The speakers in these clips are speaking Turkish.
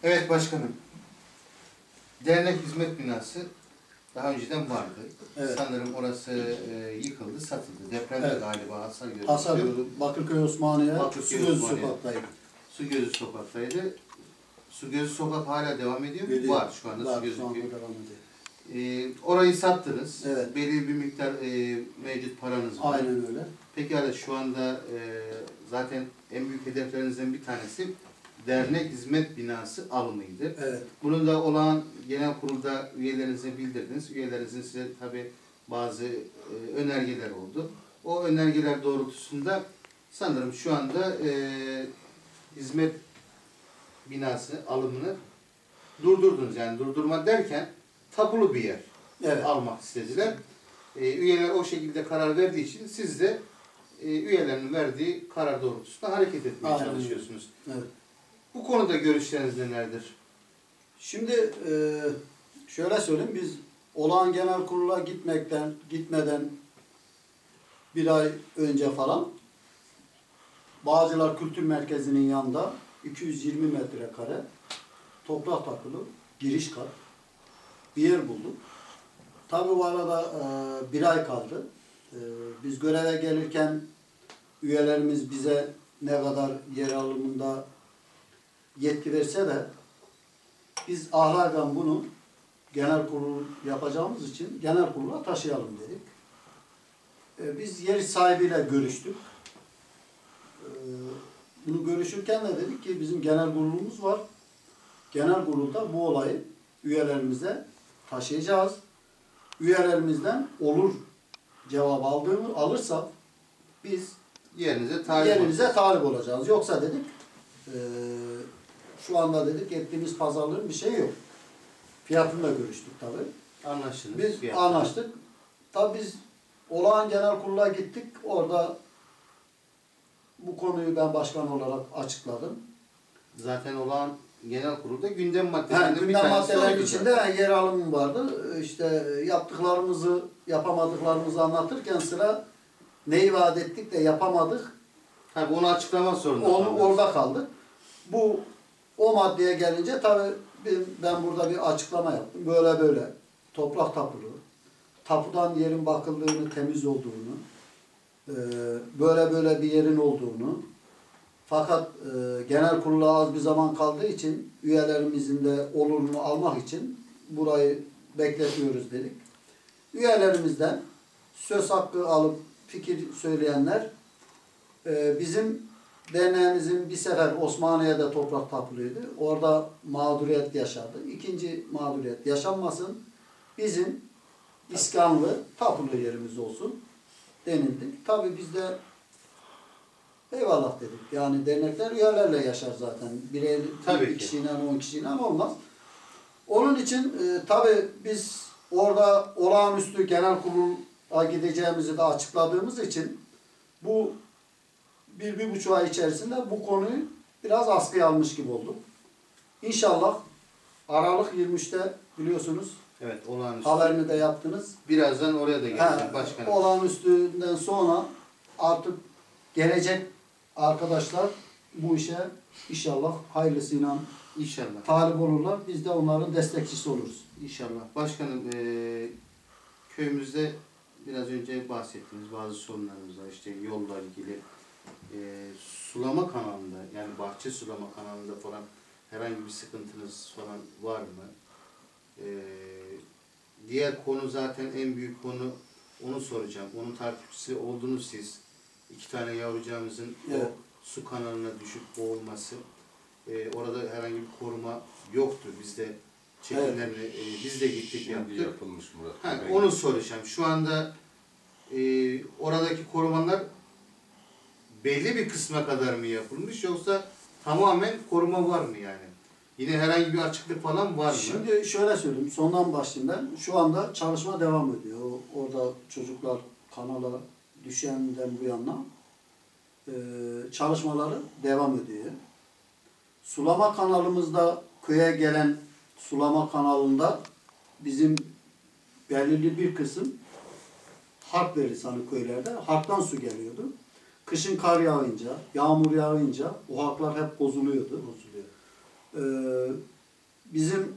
Evet başkanım. Dernek hizmet binası daha önceden vardı. Evet. Sanırım orası yıkıldı, satıldı. Depremde Evet. galiba hasar gördü. Hasar gördü. Bakırköy Osmaniye, Bakırköy Su Gözü Osmaniye. sokaktaydı. Su Gözü sokaktaydı. Su Gözü sokak hala devam ediyor mu? Ediyor. Var şu anda Var, Su Gözü. şu anda devam ediyor. Orayı sattınız. Evet. Belirli bir miktar mevcut paranız var. Aynen öyle. Peki hala şu anda zaten en büyük hedeflerinizden bir tanesi dernek hizmet binası alımıydı. Evet. Bunu da olan genel kurulda üyelerinize bildirdiniz. Üyelerinizin size tabi bazı önergeler oldu. O önergeler doğrultusunda sanırım şu anda hizmet binası alımını durdurdunuz. Yani durdurma derken tapulu bir yer Evet. almak istediler. Üyeler o şekilde karar verdiği için siz de üyelerinin verdiği karar doğrultusunda hareket etmeye Aynen. çalışıyorsunuz. Evet. Bu konuda görüşleriniz nelerdir? Şimdi şöyle söyleyeyim, biz olağan genel kurula gitmeden bir ay önce falan Bağcılar Kültür Merkezi'nin yanında 220 metrekare toprak takılı giriş kat bir yer bulduk. Tabii bu arada bir ay kaldı. Biz göreve gelirken üyelerimiz bize ne kadar yer alımında yetki verse de biz ahlaken bunu genel kurul yapacağımız için genel kurula taşıyalım dedik. Biz yer sahibiyle görüştük. Bunu görüşürken de dedik ki bizim genel kurulumuz var. Genel kurulda bu olayı üyelerimize taşıyacağız. Üyelerimizden olur cevap alırsak biz yerinize talip olacağız. Yoksa dedik şu anda dedik ettiğimiz pazarlığın bir şeyi yok. Fiyatını da görüştük tabii. Anlaşıldı. Biz anlaştık. Tabii biz olağan genel kurula gittik. Orada bu konuyu ben başkan olarak açıkladım. Zaten olan genel kurulda gündem maddelerinden bir gündem tanesi maddelerin içinde yer alımı vardı. İşte yaptıklarımızı, yapamadıklarımızı anlatırken sıra neyi vaat ettik de yapamadık. Tabii onu açıklama zorunda Orada kaldık. O maddeye gelince tabii ben burada bir açıklama yaptım. Böyle toprak tapulu, tapudan yerin bakıldığını, temiz olduğunu, böyle bir yerin olduğunu, fakat genel kurula az bir zaman kaldığı için üyelerimizin de olurunu almak için burayı bekletiyoruz dedik. Üyelerimizden söz hakkı alıp fikir söyleyenler bizim derneğimizin bir sefer Osmaniye'de toprak tapuluydu. Orada mağduriyet yaşadı. İkinci mağduriyet yaşanmasın. Bizim iskanlı tapulu yerimiz olsun denildi. Tabii biz de eyvallah dedik. Yani dernekler üyelerle yaşar zaten. Bir kişiyle 10 kişiyle olmaz. Onun için tabii biz orada olağanüstü genel kurula gideceğimizi de açıkladığımız için bu bir buçuk ay içerisinde bu konuyu biraz askıya almış gibi olduk. İnşallah Aralık 23'te biliyorsunuz. Evet, olağanüstü. Haberini de yaptınız. Birazdan oraya da geleceğim başkanım. Olağanüstüden sonra artık gelecek arkadaşlar bu işe inşallah hayırlısıyla talip olurlar. Biz de onların destekçisi oluruz. İnşallah. Başkanım köyümüzde biraz önce bahsettiğiniz bazı sorunlarımız var. İşte yolla ilgili sulama kanalında yani bahçe sulama kanalında falan herhangi bir sıkıntınız falan var mı? Diğer konu zaten en büyük konu, onu soracağım. Onun takipçisi oldunuz siz. 2 tane yavrucağımızın evet. O su kanalına düşüp boğulması. Orada herhangi bir koruma yoktu. Biz de çekimlerini biz de gittik yaptık. Yapılmış Murat. Onu soracağım. Şu anda oradaki korumalar belli bir kısma kadar mı yapılmış yoksa tamamen koruma var mı yani? Yine herhangi bir açıklık falan var mı? Şimdi şöyle söyleyeyim, sondan başlayayım ben. Şu anda çalışma devam ediyor. Orada çocuklar kanala düşenden bu yana çalışmaları devam ediyor. Sulama kanalımızda köye gelen sulama kanalında bizim belirli bir kısım harp verisi hani köylerde harptan su geliyordu. Kışın kar yağınca, yağmur yağınca o harplar hep bozuluyordu. bizim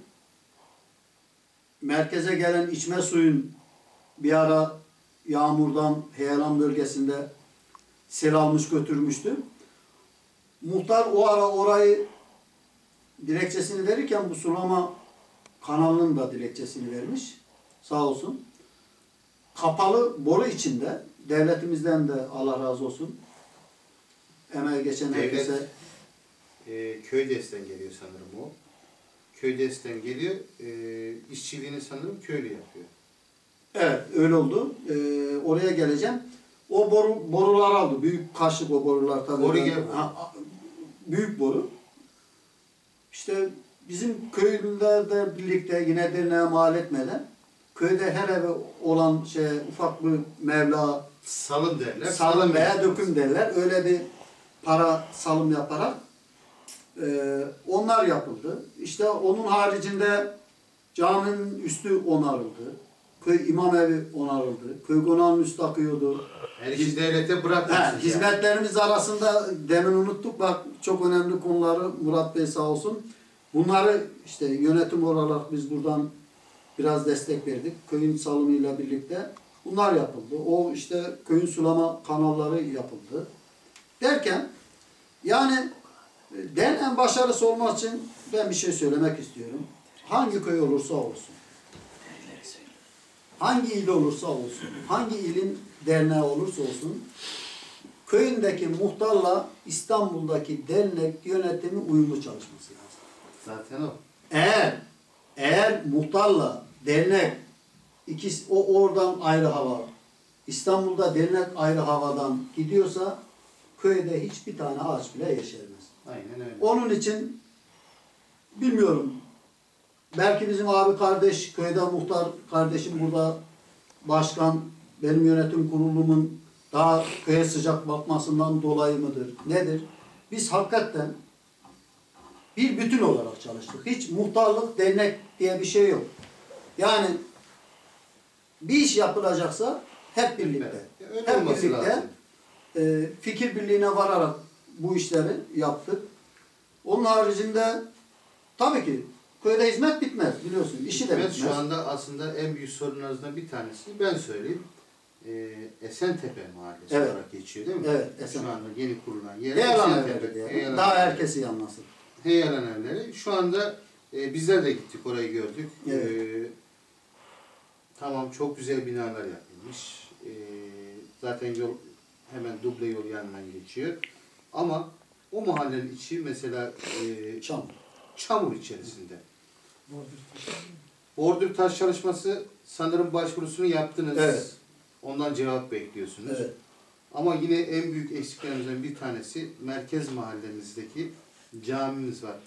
merkeze gelen içme suyun bir ara yağmurdan Heyelan bölgesinde sel almış götürmüştü. Muhtar o ara orayı dilekçesini verirken bu sulama kanalının da dilekçesini vermiş. Sağ olsun. Kapalı boru içinde devletimizden de Allah razı olsun. Emeği geçen herkese. Köydesten geliyor sanırım o. Köydesten geliyor. İşçiliğini sanırım köylü yapıyor. Evet, öyle oldu. Oraya geleceğim. O borular aldı. Büyük kaşık o borular tabii. Büyük boru. İşte bizim köylülerle birlikte yine derneğe mal etmeden köyde her eve olan ufak bir meblağ salım derler. Salım veya döküm derler. Öyle bir para salım yaparak onlar yapıldı. İşte onun haricinde caminin üstü onarıldı. Köy imam evi onarıldı. Köy konağının üstü akıyordu. Herkes devlete bırakmışsınız. Hizmetlerimiz arasında demin unuttuk. Bak çok önemli konuları Murat Bey sağ olsun. Bunları işte yönetim olarak biz buradan biraz destek verdik. Köyün salımıyla birlikte bunlar yapıldı. O işte köyün sulama kanalları yapıldı. Derken yani derneğin başarısı olmak için ben bir şey söylemek istiyorum. Hangi köy olursa olsun, hangi il olursa olsun, hangi ilin derneği olursa olsun, köyündeki muhtarla İstanbul'daki dernek yönetimi uyumlu çalışması lazım. Zaten o. Eğer muhtarla dernek ikisi o oradan ayrı hava, İstanbul'da dernek ayrı havadan gidiyorsa köyde hiçbir tane ağaç bile yeşermez. Aynen öyle. Onun için bilmiyorum. Belki bizim abi kardeş, köyde muhtar kardeşim burada başkan, benim yönetim kurulumun daha köye sıcak bakmasından dolayı mıdır? Nedir? Biz hakikaten bir bütün olarak çalıştık. Hiç muhtarlık, dernek diye bir şey yok. Yani bir iş yapılacaksa hep birlikte. Öyle Hep olması birlikte lazım. Fikir birliğine vararak bu işleri yaptık. Onun haricinde tabii ki köyde hizmet bitmez biliyorsun. İşi de Evet, bitmez. şu anda aslında en büyük sorunlarından bir tanesi ben söyleyeyim. Esentepe Mahallesi Evet. olarak geçiyor değil mi? Evet, Şu Esentepe. anda yeni kurulan yer Heyelan Esentepe. evleri diye. Heyelan Daha evleri. herkesi yanlasın. Heyelan evleri. Şu anda bizler de gittik, orayı gördük. Evet. Tamam, çok güzel binalar yapılmış. Zaten yol hemen duble yol yanından geçiyor. Ama o mahallenin içi mesela çamur içerisinde. Bordür taş çalışması sanırım başvurusunu yaptınız. Evet. Ondan cevap bekliyorsunuz. Evet. Ama yine en büyük eksiklerimizden bir tanesi merkez mahallemizdeki camimiz var.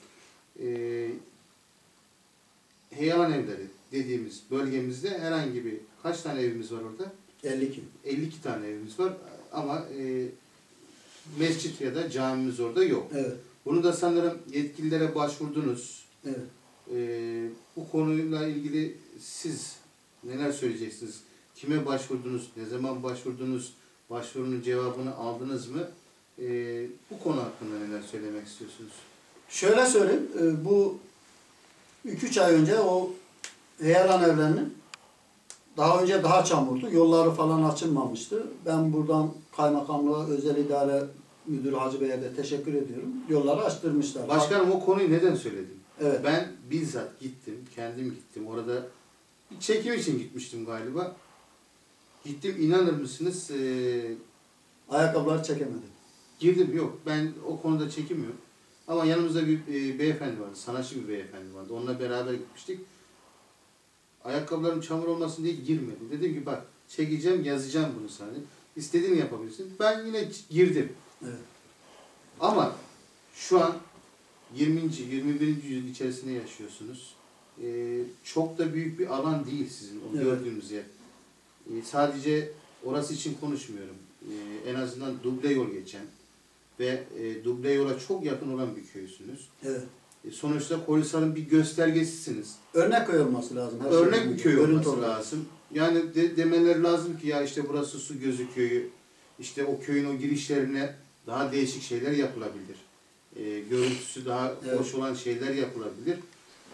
Heyelan evleri dediğimiz bölgemizde herhangi bir kaç tane evimiz var orada? 52. 52 tane evimiz var ama mescit ya da camimiz orada yok. Evet. Bunu da sanırım yetkililere başvurdunuz. Evet. Bu konuyla ilgili siz neler söyleyeceksiniz? Kime başvurdunuz? Ne zaman başvurdunuz? Başvurunun cevabını aldınız mı? Bu konu hakkında neler söylemek istiyorsunuz? Şöyle söyleyeyim. Bu 2-3 ay önce o Heyelan evlerinin daha önce daha çamurdu. Yolları falan açılmamıştı. Ben buradan kaymakamlığa, özel idare müdürü Hacı Bey'e de teşekkür ediyorum. Yolları açtırmışlar. Başkanım, o konuyu neden söyledim? Evet. Ben bizzat gittim, kendim gittim. Orada bir çekim için gitmiştim galiba. Gittim, inanır mısınız? Ayakkabıları çekemedim. Girdim, yok. Ben o konuda çekinmiyorum. Ama yanımızda bir beyefendi vardı, sanatçı bir beyefendi vardı. Onunla beraber gitmiştik. Ayakkabılarım çamur olmasın diye girmedi. Dedim ki bak, çekeceğim, yazacağım bunu sana. İstediğini yapabilirsin. Ben yine girdim. Evet. Ama şu an 20. 21. yüzyıl içerisinde yaşıyorsunuz. Çok da büyük bir alan değil sizin o gördüğünüz yer. Sadece orası için konuşmuyorum. En azından duble yol geçen ve duble yola çok yakın olan bir köysünüz. Evet. Sonuçta Kolisar'ın bir göstergesisiniz. Örnek köy olması lazım. Her Örnek şeyden bir köy önce. olması Görüntü lazım. Yani demeleri lazım ki ya işte burası su gözü köyü. İşte o köyün o girişlerine daha değişik şeyler yapılabilir. Görüntüsü daha hoş olan şeyler yapılabilir.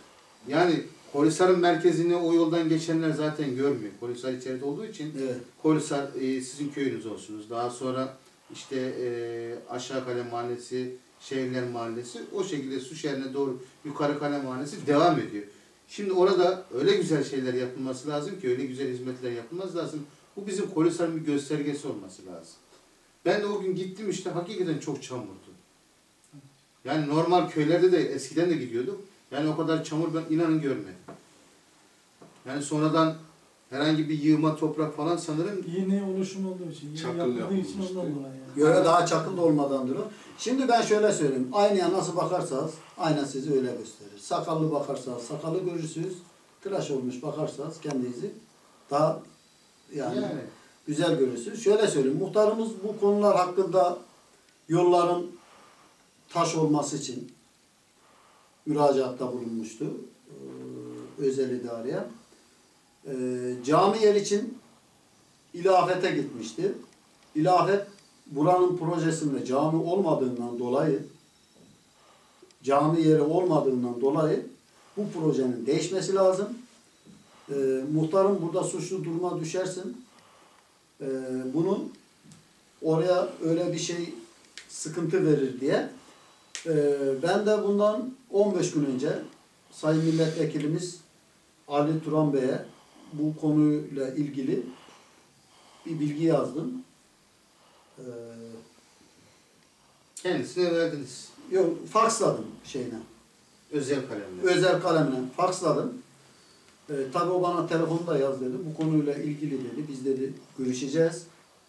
Yani Kolisar'ın merkezini o yoldan geçenler zaten görmüyor. Kolisar içeride olduğu için Evet. Kolisar sizin köyünüz olsunuz. Daha sonra işte Aşağıkale Mahallesi, Şehirler Mahallesi o şekilde Suşehir'e doğru Yukarıkale Mahallesi devam ediyor. Şimdi orada öyle güzel şeyler yapılması lazım ki, öyle güzel hizmetler yapılması lazım. Bu bizim Kolisar'ın bir göstergesi olması lazım. Ben de o gün gittim işte, hakikaten çok çamurdu. Yani normal köylerde de eskiden de gidiyorduk. Yani o kadar çamur ben inanın görmedim. Yani sonradan herhangi bir yığma toprak falan sanırım Yeni oluşum olduğu için, yeni Çakıl yapıldığı için yapılmıştı. ondan dolayı. Yani. Göre daha çakıl da olmadandır o. Şimdi ben şöyle söyleyeyim. Aynaya nasıl bakarsanız ayna sizi öyle gösterir. Sakallı bakarsanız sakallı görürsünüz. Tıraş olmuş bakarsanız kendinizi daha yani güzel görürsünüz. Şöyle söyleyeyim. Muhtarımız bu konular hakkında yolların taş olması için müracaatta bulunmuştu. Özel idareye. Cami yer için ilafete gitmişti. İlafet buranın projesinde cami olmadığından dolayı, cami yeri olmadığından dolayı bu projenin değişmesi lazım. Muhtarım burada suçlu duruma düşersin. Bunu oraya öyle bir şey sıkıntı verir diye. Ben de bundan 15 gün önce Sayın Milletvekilimiz Ali Turan Bey'e bu konuyla ilgili bir bilgi yazdım. kendisine verdiniz. Yok, faksladım şeyine. Özel kalemle. Özel kalemle faksladım. Tabii o bana telefonda yaz dedi. Bu konuyla ilgili dedi. Biz dedi görüşeceğiz.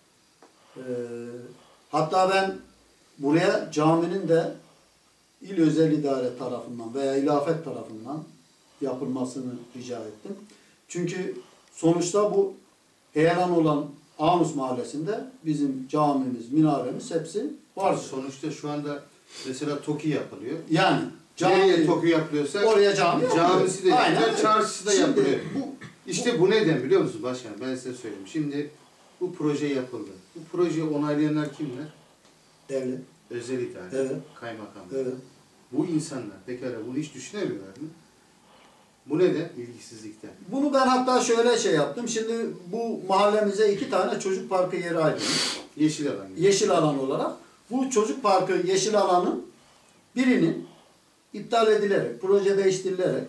Hatta ben buraya caminin de İl Özel İdare tarafından veya ilafet tarafından yapılmasını rica ettim. Çünkü sonuçta bu heyelan olan Anus Mahallesi'nde bizim camimiz, minaremiz hepsi var. Sonuçta şu anda mesela TOKİ yapılıyor. Yani Nereye TOKİ yapılıyorsa oraya cami yapılıyor. camisi de Aynen yapılıyor, öyle. çarşısı da Şimdi yapılıyor. bu İşte bu neden biliyor musunuz başkanım? Ben size söyleyeyim. Şimdi bu proje yapıldı. Bu projeyi onaylayanlar kimler? devlet. Özel idare, Evet. kaymakamlık. Evet. Bu insanlar pekala bunu hiç düşünemiyorlar mı? Bu neden? İlgisizlikten. Bunu ben hatta şöyle şey yaptım. Şimdi bu mahallemize 2 tane çocuk parkı yeri ayrılmış. Yeşil alan. gibi. Yeşil alan olarak. Bu çocuk parkı yeşil alanın birinin iptal edilerek, proje değiştirilerek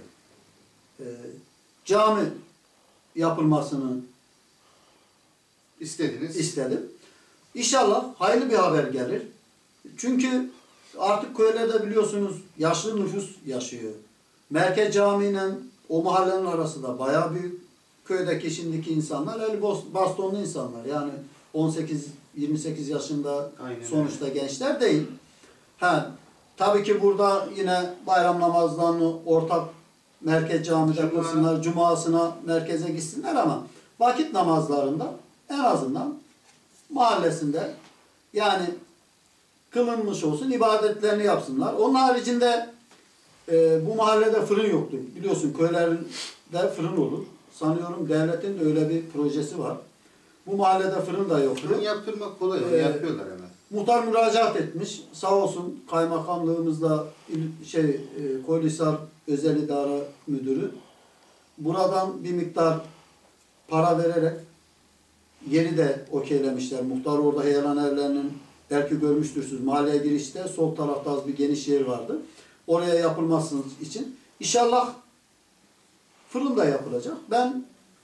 cami yapılmasını İstediniz. istedim. İnşallah hayırlı bir haber gelir. Çünkü artık köylerde biliyorsunuz yaşlı nüfus yaşıyor. Merkez camiyle o mahallenin arası da bayağı büyük. Köydeki şimdiki insanlar el bastonlu insanlar. Yani 18-28 yaşında Aynen sonuçta gençler değil. Tabii ki burada yine bayram namazlarını ortak merkez camide kılsınlar, cumasına merkeze gitsinler ama vakit namazlarında en azından mahallesinde yani kılınmış olsun, ibadetlerini yapsınlar. Onun haricinde bu mahallede fırın yoktu. Biliyorsun köylerinde fırın olur. Sanıyorum devletin de öyle bir projesi var. Bu mahallede fırın da yoktu. Fırın yaptırmak kolay. Onu yapıyorlar hemen. Muhtar müracaat etmiş. Sağ olsun kaymakamlığımızda Kolisar Özel İdare Müdürü buradan bir miktar para vererek yeri de okeylemişler. Muhtar orada heyelan evlerinin belki görmüştürsünüz. Mahalleye girişte sol tarafta az bir geniş yer vardı. Oraya yapılması için. İnşallah fırın da yapılacak. Ben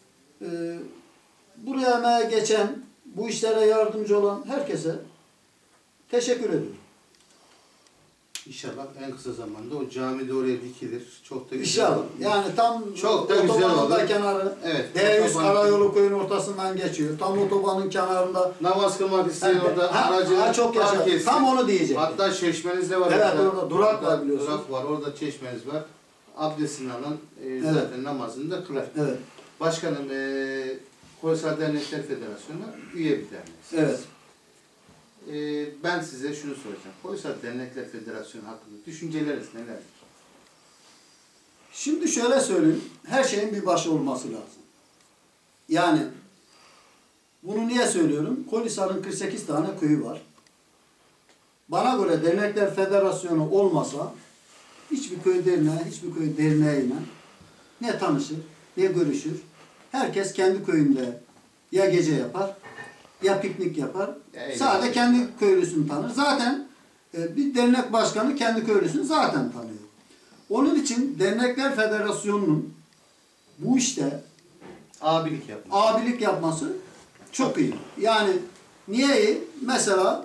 buraya emeğe geçen, bu işlere yardımcı olan herkese teşekkür ediyorum. İnşallah en kısa zamanda o cami de oraya dikilir. Çok da güzel İnşallah. olur. Yani tam Çok da güzel otobanın da olur. kenarı. Evet. D100 otoban- Karayolu köyün ortasından geçiyor. Tam otobanın kenarında. Namaz kılmak isteyen orada aracını çok park yaşa. etsin. Tam onu diyecek. Hatta çeşmeniz de var. Evet, orada. orada durak var biliyorsun. Durak var. Orada çeşmeniz var. Abdestini alan Evet. zaten namazını da kılar. Evet. Başkanım, Koysal Dernekler Federasyonu üye bir derneğiz. Evet. Ben size şunu soracağım. Koysal Dernekler Federasyonu hakkında düşünceleriniz nelerdir? Şimdi şöyle söyleyeyim. Her şeyin bir başı olması lazım. Yani bunu niye söylüyorum? Kolisar'ın 48 tane köyü var. Bana göre Dernekler Federasyonu olmasa hiçbir köy derneği, hiçbir köy derneğiyle ne tanışır, ne görüşür. Herkes kendi köyünde ya gece yapar, ya piknik yapar. Sadece kendi köylüsünü tanır. Zaten bir dernek başkanı kendi köylüsünü zaten tanıyor. Onun için Dernekler Federasyonu'nun bu işte abilik yapması çok iyi. Yani niye iyi? Mesela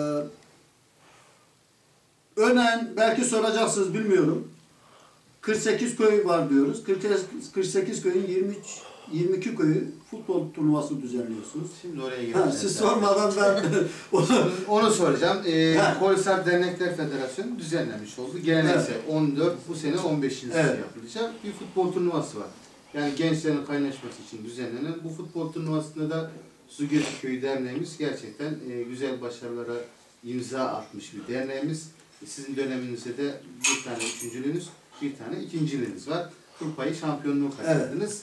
örneğin belki soracaksınız bilmiyorum. 48 köy var diyoruz. 48 köyün 22 köyü futbol turnuvası düzenliyorsunuz. Şimdi oraya geleceğim. Siz sormadan ben onu soracağım. Kolisar Dernekler Federasyonu düzenlemiş oldu. Geleneksel 14, bu sene 15. yapılacak bir futbol turnuvası var. Yani gençlerin kaynaşması için düzenlenen bu futbol turnuvasında da Sugezi Köyü Derneğimiz gerçekten güzel başarılara imza atmış bir derneğimiz. Sizin döneminizde de bir tane üçüncülüğünüz, bir tane ikinciliğiniz var. Kupayı, şampiyonluğu kazandınız.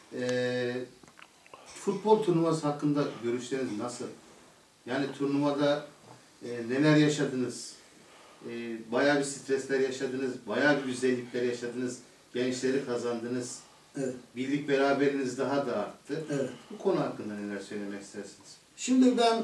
Futbol turnuvası hakkında görüşleriniz nasıl? Yani turnuvada neler yaşadınız? Bayağı bir stresler yaşadınız, bayağı bir güzellikler yaşadınız, gençleri kazandınız. Evet. Birlik beraberiniz daha da arttı. Evet. Bu konu hakkında neler söylemek istersiniz? Şimdi ben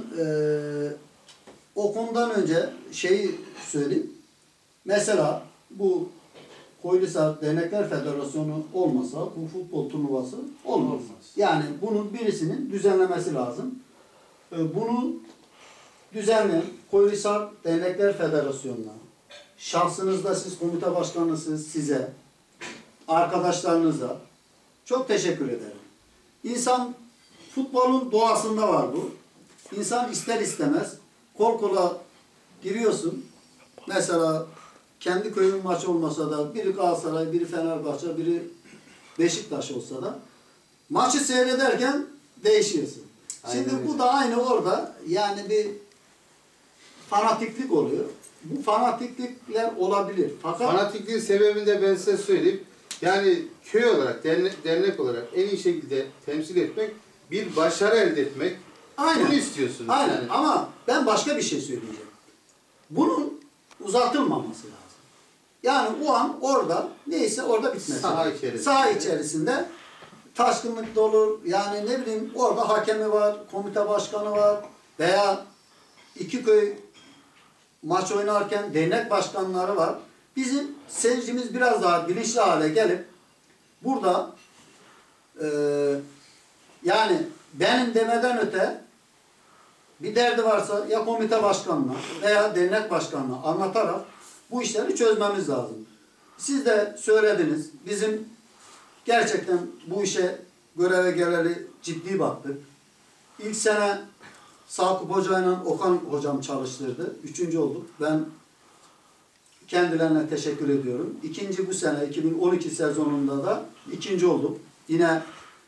o konudan önce şeyi söyleyeyim. Mesela bu Koylisar Dernekler Federasyonu olmasa bu futbol turnuvası olmaz. Yani bunun birisinin düzenlemesi lazım. Bunu düzenleyen Koylisar Dernekler Federasyonu'na, şahsınızda siz komite başkanısınız, size, arkadaşlarınıza çok teşekkür ederim. İnsan futbolun doğasında var bu. İnsan ister istemez kol kola giriyorsun. Mesela kendi köyün maçı olmasa da biri Galatasaray, biri Fenerbahçe, biri Beşiktaş olsa da maçı seyrederken değişiyorsun. Şimdi bu da aynı orada yani bir fanatiklik oluyor. Bu fanatiklikler olabilir. Fakat fanatikliğin sebebini de ben size söyleyeyim. Yani köy olarak, dernek olarak en iyi şekilde temsil etmek, bir başarı elde etmek. aynen. Bunu istiyorsunuz. Aynen. Yani. Ama ben başka bir şey söyleyeceğim. Bunun uzatılmaması lazım. Yani o an orada neyse orada bitmesi. Saha içerisinde taşkınlık da olur. Yani ne bileyim orada hakemi var, komite başkanı var veya iki köy maç oynarken dernek başkanları var. Bizim seyircimiz biraz daha bilinçli hale gelip burada yani benim demeden öte bir derdi varsa ya komite başkanına veya dernek başkanına anlatarak bu işleri çözmemiz lazım. Siz de söylediniz. Bizim gerçekten bu işe göreve geleli ciddi baktık. İlk sene Sakıp Hoca ile Okan Hocam çalıştırdı. 3. olduk. Ben kendilerine teşekkür ediyorum. İkinci bu sene 2012 sezonunda da 2. olduk. Yine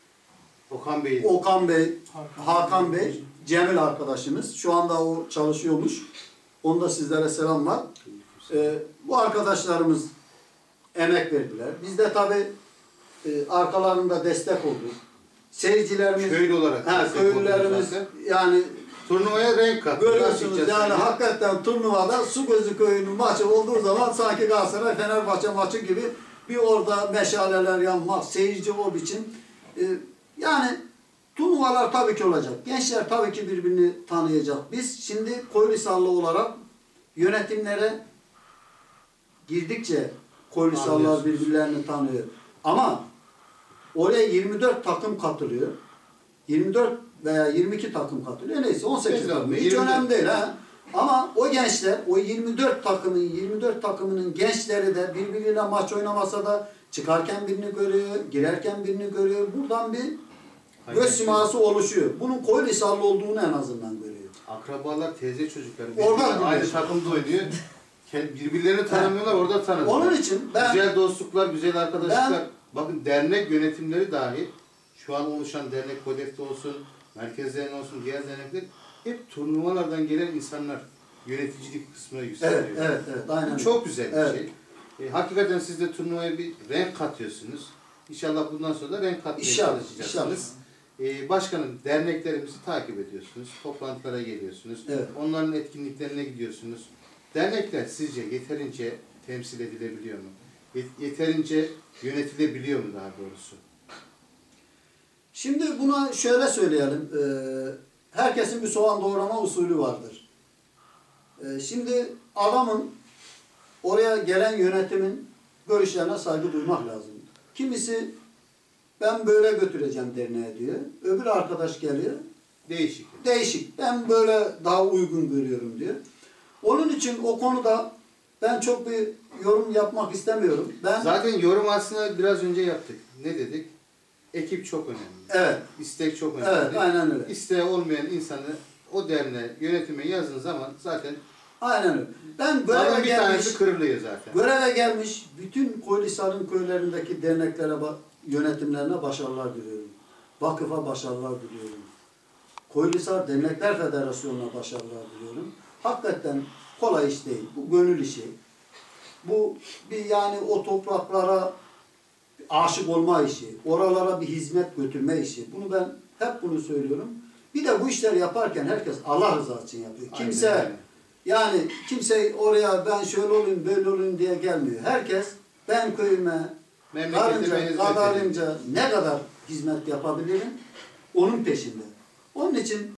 Okan Bey, Hakan Bey, Cemil arkadaşımız. Şu anda o çalışıyormuş. Onda sizlere selam var. Bu arkadaşlarımız emek verdiler. Biz de tabii arkalarında destek olduk. Seyircilerimiz, köylü olarak köylülerimiz yani turnuvaya renk kattı. Görüyorsunuz yani hakikaten turnuvada Sugezi Köyü'nün maçı olduğu zaman sanki Galatasaray Fenerbahçe maçı gibi bir orada meşaleler yanmak, seyirci o biçim. Yani turnuvalar tabii ki olacak. Gençler tabii ki birbirini tanıyacak. Biz şimdi Koylisarlı olarak yönetimlere girdikçe Koylisarlılar birbirlerini tanıyor. Ama oraya 24 takım katılıyor. 24 veya 22 takım katılıyor. Neyse 18 takım. Hiç önemli değil. Ha? Ama o gençler, o 24 takımının gençleri de birbiriyle maç oynamasa da çıkarken birini görüyor, girerken birini görüyor. Buradan bir göz siması oluşuyor. Bunun Koylisarlı olduğunu en azından görüyor. Akrabalar, teyze çocukları aynı takımda oynuyor. Birbirlerini tanımıyorlar, orada tanıyorlar. Onun için ben... Güzel dostluklar, güzel arkadaşlıklar. Bakın dernek yönetimleri dahi, şu an oluşan dernek Kodef'te olsun, merkezlerin olsun, diğer dernekler, hep turnuvalardan gelen insanlar yöneticilik kısmına yükseliyor. Evet, aynen. Çok güzel bir şey. Hakikaten siz de turnuvaya bir renk katıyorsunuz. İnşallah bundan sonra da renk katmaya çalışacaksınız. Başkanım, derneklerimizi takip ediyorsunuz, toplantılara geliyorsunuz, onların etkinliklerine gidiyorsunuz. Dernekler sizce yeterince temsil edilebiliyor mu? yeterince yönetilebiliyor mu daha doğrusu? Şimdi buna şöyle söyleyelim. Herkesin bir soğan doğrama usulü vardır. Şimdi adamın oraya gelen yönetimin görüşlerine saygı duymak lazım. Kimisi ben böyle götüreceğim derneğe diyor. Öbür arkadaş geliyor. Değişik. Değişik. Ben böyle daha uygun görüyorum diyor. Onun için o konuda ben çok bir yorum yapmak istemiyorum. Zaten yorum aslında biraz önce yaptık. Ne dedik? Ekip çok önemli. Evet. İstek çok önemli. Evet, aynen öyle. İsteği olmayan insanı o derneğe, yönetime yazın zaman zaten Aynen öyle. Ben zaten göreve bir gelmiş, tanesi kırılıyor zaten. göreve gelmiş bütün Koylisar'ın köylerindeki derneklere, yönetimlerine başarılar diliyorum. Vakıfa başarılar diliyorum. Koylisar Dernekler Federasyonu'na başarılar diliyorum. Hakikaten kolay iş değil. Bu gönül işi. Bu bir yani o topraklara aşık olma işi. Oralara bir hizmet götürme işi. Bunu ben hep bunu söylüyorum. Bir de bu işleri yaparken herkes Allah rızası için yapıyor. Kimse Aynen öyle. yani kimse oraya ben şöyle olayım böyle olayım diye gelmiyor. Herkes ben köyüme Memleketime kadarınca ne kadar hizmet yapabilirim onun peşinde. Onun için